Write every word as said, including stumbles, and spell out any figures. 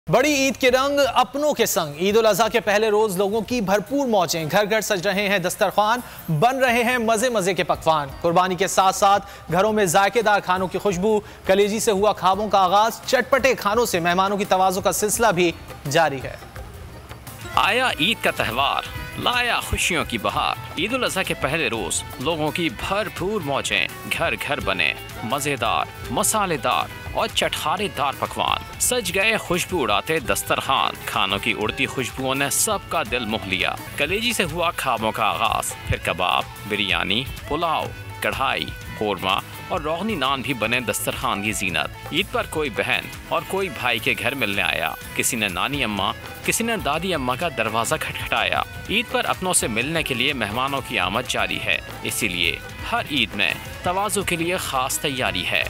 बड़ी ईद के रंग अपनों के संग ईद उल अजहा के पहले रोज लोगों की भरपूर मौजें। घर घर सज रहे हैं दस्तरखान, बन रहे हैं मजे मजे के पकवान। कुर्बानी के साथ साथ घरों में जायकेदार खानों की खुशबू, कलेजी से हुआ ख्वाबों का आगाज, चटपटे खानों से मेहमानों की तवाज़ो का सिलसिला भी जारी है। आया ईद का त्यौहार, लाया खुशियों की बहार। ईद उल अजहा के पहले रोज लोगों की भरपूर मौजें। घर घर बने मजेदार, मसालेदार और चटखारेदार पकवान। सज गए खुशबू उड़ाते दस्तरखान। खानों की उड़ती खुशबुओं ने सबका दिल मोह लिया। कलेजी से हुआ ख्वाबों का आगाज, फिर कबाब, बिरयानी, पुलाव, कढ़ाई, कोरमा और रोगनी नान भी बने दस्तरखान की जीनत। ईद पर कोई बहन और कोई भाई के घर मिलने आया। किसी ने नानी अम्मा, किसी ने दादी अम्मा का दरवाजा खटखटाया। ईद पर अपनों से मिलने के लिए मेहमानों की आमद जारी है, इसीलिए हर ईद में तवाज़ु के लिए खास तैयारी है।